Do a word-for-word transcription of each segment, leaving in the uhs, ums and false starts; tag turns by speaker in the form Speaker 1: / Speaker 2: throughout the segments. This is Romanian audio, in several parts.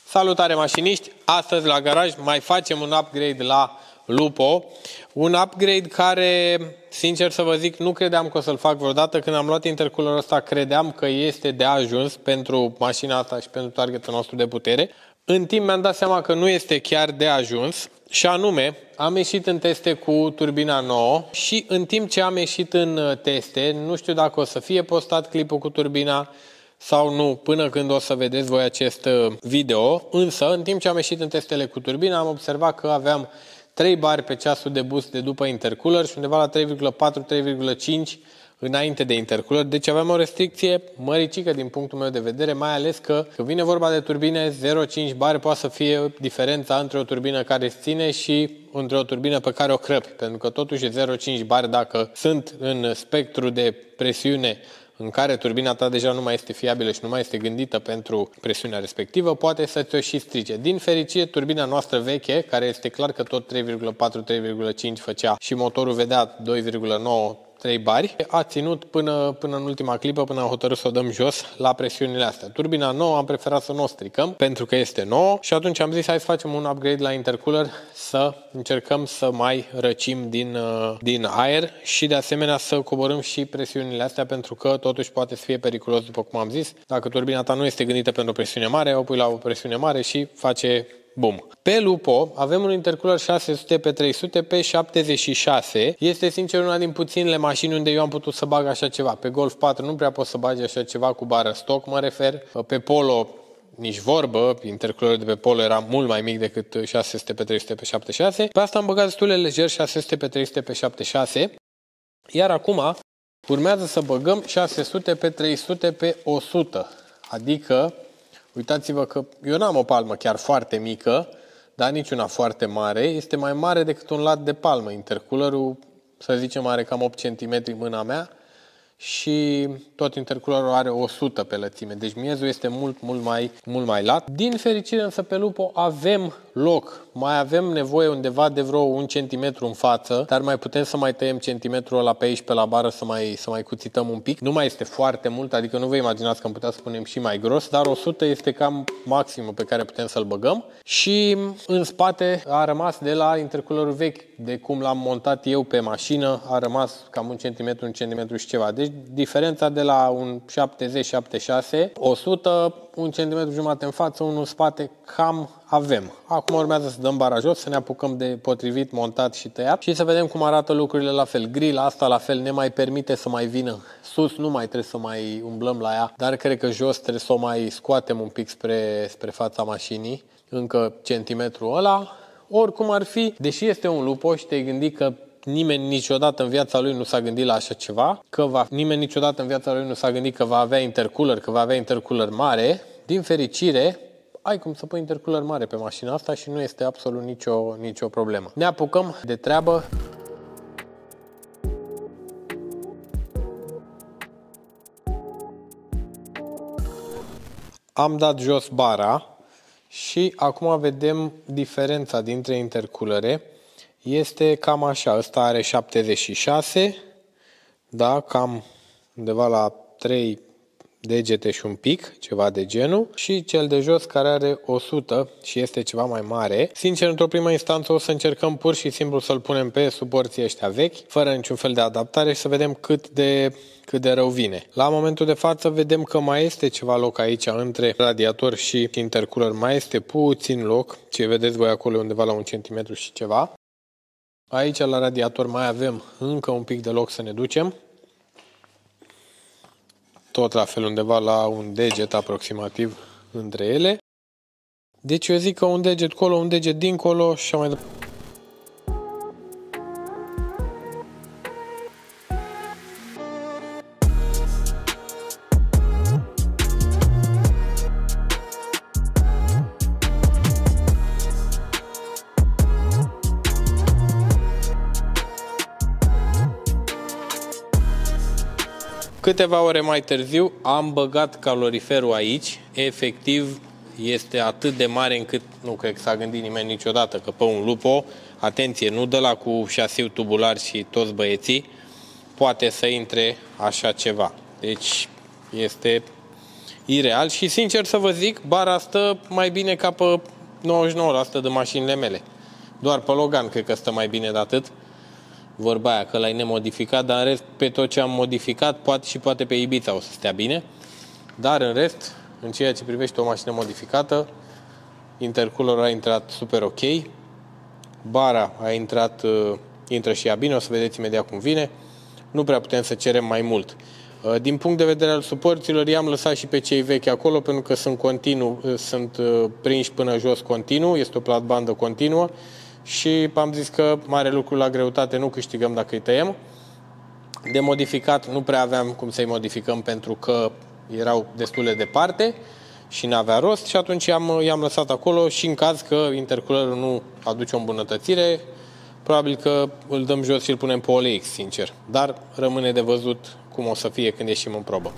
Speaker 1: Salutare mașiniști! Astăzi la garaj mai facem un upgrade la Lupo. Un upgrade care, sincer să vă zic, nu credeam că o să-l fac vreodată. Când am luat intercoolerul ăsta, credeam că este de ajuns pentru mașina asta și pentru targetul nostru de putere. În timp mi-am dat seama că nu este chiar de ajuns. Și anume, am ieșit în teste cu turbina nouă și în timp ce am ieșit în teste, nu știu dacă o să fie postat clipul cu turbina sau nu, până când o să vedeți voi acest video, însă în timp ce am ieșit în testele cu turbina am observat că aveam trei bari pe ceasul de boost de după intercooler și undeva la trei virgulă patru trei virgulă cinci înainte de intercooler, deci aveam o restricție măricică din punctul meu de vedere, mai ales că când vine vorba de turbine, zero virgulă cinci bari poate să fie diferența între o turbină care îți ține și între o turbină pe care o crăpi, pentru că totuși zero virgulă cinci bari dacă sunt în spectru de presiune în care turbina ta deja nu mai este fiabilă și nu mai este gândită pentru presiunea respectivă, poate să ți-o și strice. Din fericire, turbina noastră veche, care este clar că tot trei virgulă patru trei virgulă cinci făcea și motorul vedea doi virgulă nouă trei bari, a ținut până, până în ultima clipă, până am hotărât să o dăm jos la presiunile astea. Turbina nouă am preferat să nu o stricăm, pentru că este nouă și atunci am zis hai să facem un upgrade la intercooler, să încercăm să mai răcim din, din aer și de asemenea să coborâm și presiunile astea, pentru că totuși poate să fie periculos, după cum am zis. Dacă turbina ta nu este gândită pentru o presiune mare, o pui la o presiune mare și face bum. Pe Lupo avem un intercooler șase sute pe trei sute pe șaptezeci și șase. Este sincer una din puținele mașini unde eu am putut să bag așa ceva. Pe Golf patru nu prea poți să bagi așa ceva cu bară stock, mă refer. Pe Polo nici vorbă, intercoolerul de pe Polo era mult mai mic decât șase sute pe trei sute pe șaptezeci și șase. Pe asta am băgat destul de lejer șase sute pe trei sute pe șaptezeci și șase. Iar acum urmează să băgăm șase sute pe trei sute pe o sută. Adică uitați-vă că eu n-am o palmă chiar foarte mică, dar nici una foarte mare. Este mai mare decât un lat de palmă. Intercoolerul, să zicem, are cam opt centimetri mâna mea și tot intercoolerul are o sută pe lățime. Deci miezul este mult, mult mai, mult mai lat. Din fericire însă pe Lupo avem loc. Mai avem nevoie undeva de vreo un centimetru în față, dar mai putem să mai tăiem centimetrul ăla pe aici, pe la bară, să mai, să mai cuțităm un pic. Nu mai este foarte mult, adică nu vă imaginați că am putea să punem și mai gros, dar o sută este cam maximul pe care putem să-l băgăm. Și în spate a rămas de la intercoolerul vechi, de cum l-am montat eu pe mașină, a rămas cam un centimetru, un centimetru și ceva. Deci diferența de la un șaptezeci șaptezeci și șase, o sută, un centimetru jumate în față, unul în spate, cam avem. Acum urmează să dăm bara jos, să ne apucăm de potrivit, montat și tăiat și să vedem cum arată lucrurile la fel. Grila asta la fel ne mai permite să mai vină sus, nu mai trebuie să mai umblăm la ea, dar cred că jos trebuie să o mai scoatem un pic spre, spre fața mașinii, încă centimetrul ăla. Oricum ar fi, deși este un Lupo și te-ai gândit că nimeni niciodată în viața lui nu s-a gândit la așa ceva, că va, nimeni niciodată în viața lui nu s-a gândit că va avea intercooler, că va avea intercooler mare, din fericire, ai cum să pui intercooler mare pe mașina asta și nu este absolut nicio, nicio problemă. Ne apucăm de treabă. Am dat jos bara și acum vedem diferența dintre intercoolere. Este cam așa, ăsta are șaptezeci și șase, da, cam undeva la trei degete și un pic, ceva de genul, și cel de jos care are o sută și este ceva mai mare. Sincer, într-o primă instanță o să încercăm pur și simplu să-l punem pe suporții ăștia vechi, fără niciun fel de adaptare și să vedem cât de, cât de rău vine. La momentul de față vedem că mai este ceva loc aici între radiator și intercooler, mai este puțin loc, ce vedeți voi acolo undeva la un centimetru și ceva. Aici la radiator mai avem încă un pic de loc să ne ducem. Tot la fel undeva la un deget aproximativ între ele. Deci eu zic că un deget colo, un deget dincolo și așa mai departe. Câteva ore mai târziu am băgat caloriferul aici, efectiv este atât de mare încât nu cred că s-a gândit nimeni niciodată că pe un Lupo, atenție, nu de la cu șasiu tubular și toți băieții, poate să intre așa ceva. Deci este ireal și sincer să vă zic, bara stă mai bine ca pe nouăzeci și nouă la sută de mașinile mele. Doar pe Logan cred că stă mai bine de atât. Vorba aia că l-ai nemodificat, dar în rest pe tot ce am modificat, poate și poate pe Ibiza o să stea bine. Dar în rest, în ceea ce privește o mașină modificată, intercoolerul a intrat super ok. Bara a intrat, uh, intră și ea bine, o să vedeți imediat cum vine. Nu prea putem să cerem mai mult. Uh, din punct de vedere al suporților, i-am lăsat și pe cei vechi acolo, pentru că sunt continuu, uh, sunt uh, prinși până jos continuu, este o platbandă continuă. Și am zis că mare lucru la greutate nu câștigăm dacă îi tăiem. De modificat nu prea aveam cum să-i modificăm pentru că erau destul de departe și n-avea rost și atunci i-am, i-am lăsat acolo și în caz că intercoolerul nu aduce o îmbunătățire, probabil că îl dăm jos și îl punem pe O L X, sincer. Dar rămâne de văzut cum o să fie când ieșim în probă.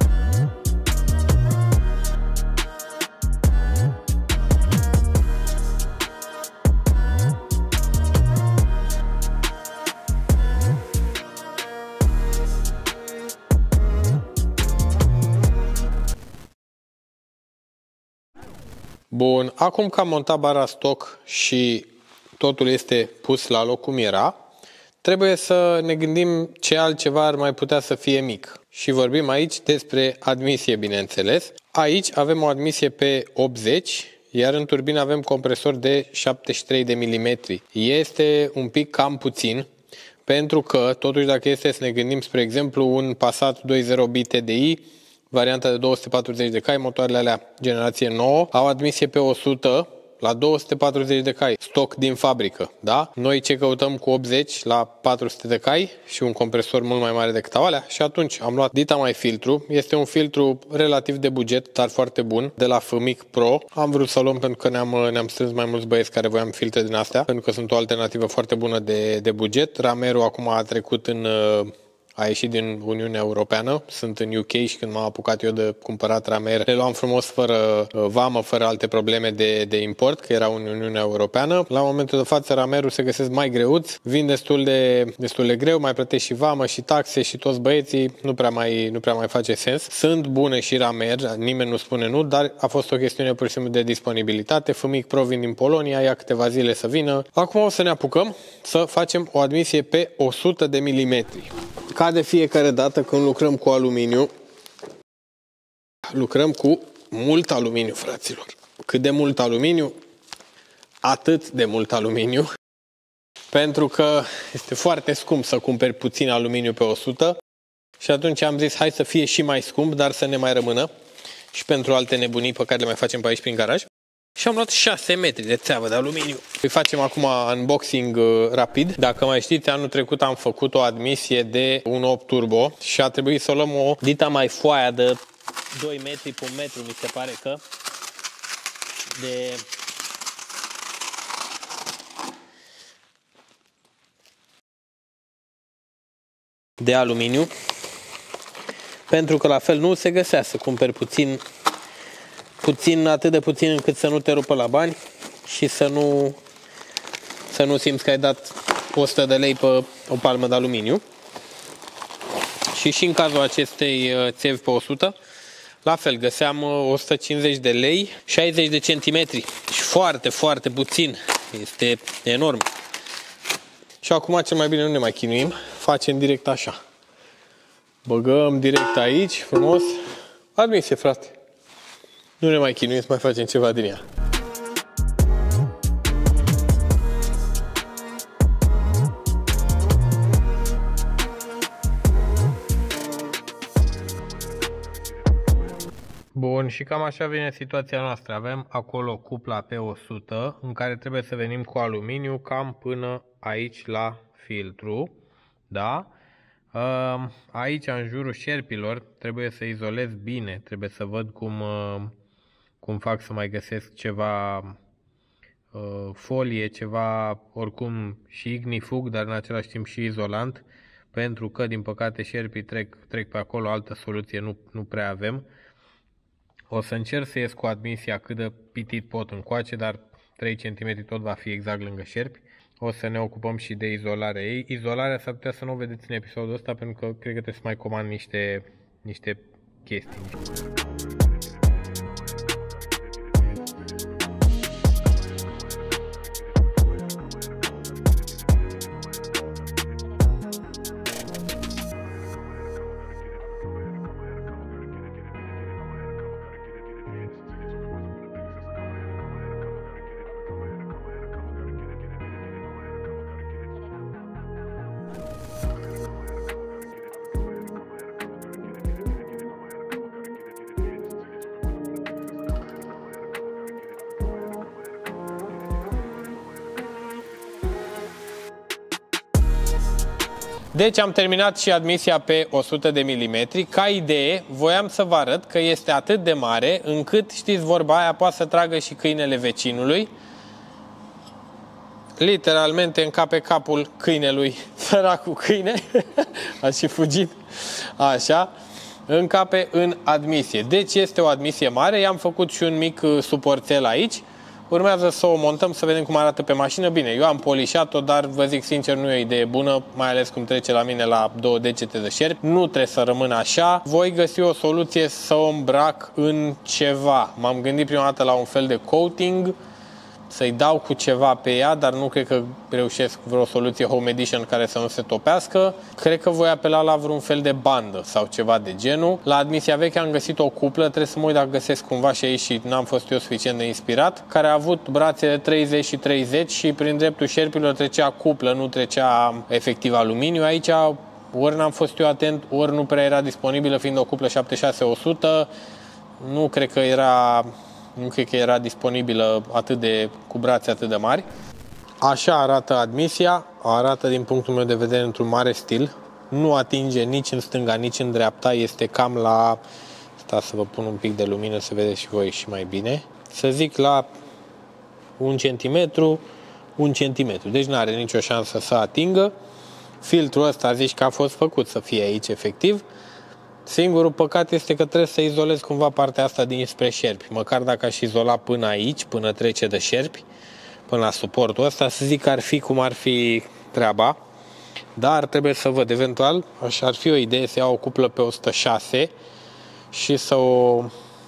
Speaker 1: Bun, acum că am montat bara stock și totul este pus la loc cum era, trebuie să ne gândim ce altceva ar mai putea să fie mic. Și vorbim aici despre admisie, bineînțeles. Aici avem o admisie pe optzeci, iar în turbină avem compresor de șaptezeci și trei de milimetri. Este un pic cam puțin, pentru că, totuși, dacă este să ne gândim, spre exemplu, un Passat doi punct zero B T D I, varianta de două sute patruzeci de cai, motoarele alea generație nouă, au admisie pe o sută la două sute patruzeci de cai, stoc din fabrică, da? Noi ce căutăm cu optzeci la patru sute de cai și un compresor mult mai mare decât alea și atunci am luat Dita Mai filtru, este un filtru relativ de buget, dar foarte bun, de la F M I C Pro. Am vrut să luăm pentru că ne-am, ne-am strâns mai mulți băieți care voiam filtre din astea, pentru că sunt o alternativă foarte bună de, de buget. Ramerul acum a trecut în... a ieșit din Uniunea Europeană, sunt în U K și când m-am apucat eu de cumpărat ramer, le luam frumos fără vamă, fără alte probleme de, de import, că erau în Uniunea Europeană. La momentul de față ramerul se găsesc mai greuț, vin destul de, destul de greu, mai plătești și vamă și taxe și toți băieții, nu prea mai, nu prea mai face sens. Sunt bune și ramer, nimeni nu spune nu, dar a fost o chestiune pur și simplu de disponibilitate. F M I C Pro vin din Polonia, ia câteva zile să vină. Acum o să ne apucăm să facem o admisie pe o sută de milimetri. Ca de fiecare dată când lucrăm cu aluminiu, lucrăm cu mult aluminiu, fraților. Cât de mult aluminiu? Atât de mult aluminiu. Pentru că este foarte scump să cumperi puțin aluminiu pe o sută și atunci am zis hai să fie și mai scump, dar să ne mai rămână și pentru alte nebunii pe care le mai facem pe aici prin garaj. Și am luat șase metri de țeavă de aluminiu. Îi facem acum unboxing uh, rapid. Dacă mai știți, anul trecut am făcut o admisie de unu virgulă opt turbo și a trebuit să luăm o Dita Mai foaia de doi metri pe un metru, mi se pare că, de... de aluminiu. Pentru că la fel nu se găsea să cumperi puțin puțin, atât de puțin încât să nu te rupă la bani și să nu, să nu simți că ai dat o sută de lei pe o palmă de aluminiu. Și și în cazul acestei țevi pe o sută, la fel, găseam o sută cincizeci de lei, șaizeci de centimetri și foarte, foarte puțin. Este enorm. Și acum cel mai bine nu ne mai chinuim, facem direct așa. Băgăm direct aici, frumos. Admisie, frate. Nu ne mai chinuim să mai facem ceva din ea. Bun, și cam așa vine situația noastră. Avem acolo cupla pe o sută, în care trebuie să venim cu aluminiu cam până aici la filtru. Da? Aici, în jurul șerpilor, trebuie să izolez bine. Trebuie să văd cum... cum fac să mai găsesc ceva uh, folie, ceva oricum și ignifug, dar în același timp și izolant, pentru că din păcate șerpii trec, trec pe acolo, altă soluție nu, nu prea avem. O să încerc să ies cu admisia cât de pitit pot încoace, dar trei centimetri tot va fi exact lângă șerpi. O să ne ocupăm și de izolarea ei. Izolarea s-ar putea să nu o vedeți în episodul ăsta, pentru că cred că trebuie să mai comand niște, niște chestii. Deci am terminat și admisia pe o sută de milimetri. Ca idee, voiam să vă arăt că este atât de mare încât, știți vorba aia, poate să tragă și câinele vecinului. Literalmente încape capul câinelui, săracul câine, a și fugit, așa, încape în admisie. Deci este o admisie mare, i-am făcut și un mic suporțel aici. Urmează să o montăm, să vedem cum arată pe mașină. Bine, eu am polișat-o, dar vă zic sincer, nu e o idee bună, mai ales cum trece la mine la două degete de șerpi. Nu trebuie să rămână așa. Voi găsi o soluție să o îmbrac în ceva. M-am gândit prima dată la un fel de coating, să-i dau cu ceva pe ea, dar nu cred că reușesc vreo soluție Home Edition care să nu se topească. Cred că voi apela la vreun fel de bandă sau ceva de genul. La admisia veche am găsit o cuplă, trebuie să mă uit dacă găsesc cumva și aici și n-am fost eu suficient de inspirat, care a avut brațe de treizeci și treizeci și prin dreptul șerpilor trecea cuplă, nu trecea efectiv aluminiu. Aici ori n-am fost eu atent, ori nu prea era disponibilă, fiind o cuplă șaptezeci și șase o sută. Nu cred că era... Nu cred că era disponibilă atât de, cu brațe atât de mari. Așa arată admisia. Arată din punctul meu de vedere într-un mare stil. Nu atinge nici în stânga, nici în dreapta. Este cam la... Stați să vă pun un pic de lumină să vedeți și voi și mai bine. Să zic la un centimetru, un centimetru. Deci nu are nicio șansă să atingă. Filtrul ăsta zici că a fost făcut să fie aici efectiv. Singurul păcat este că trebuie să izolez cumva partea asta dinspre șerpi. Măcar dacă aș izola până aici, până trece de șerpi, până la suportul ăsta, să zic că ar fi cum ar fi treaba. Dar trebuie să văd, eventual, așa ar fi o idee să iau o cuplă pe o sută șase și să o,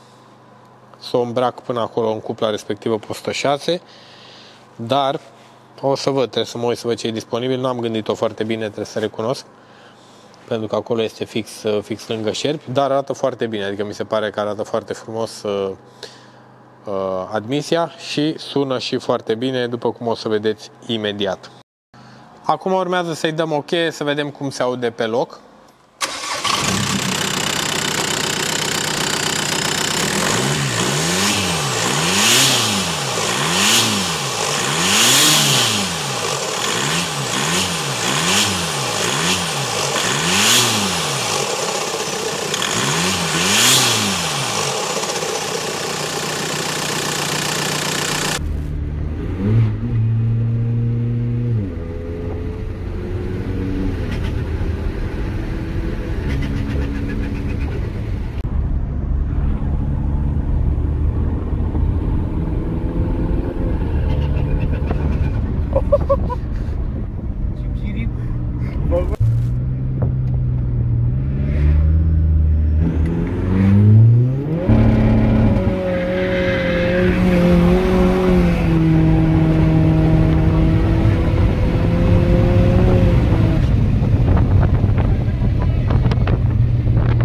Speaker 1: să o îmbrac până acolo în cupla respectivă pe o sută șase. Dar o să văd, trebuie să mă uit să văd ce e disponibil. Nu am gândit-o foarte bine, trebuie să recunosc, pentru că acolo este fix, fix lângă șerpi, dar arată foarte bine, adică mi se pare că arată foarte frumos uh, uh, admisia și sună și foarte bine, după cum o să vedeți imediat. Acum urmează să-i dăm o cheie, să vedem cum se aude pe loc.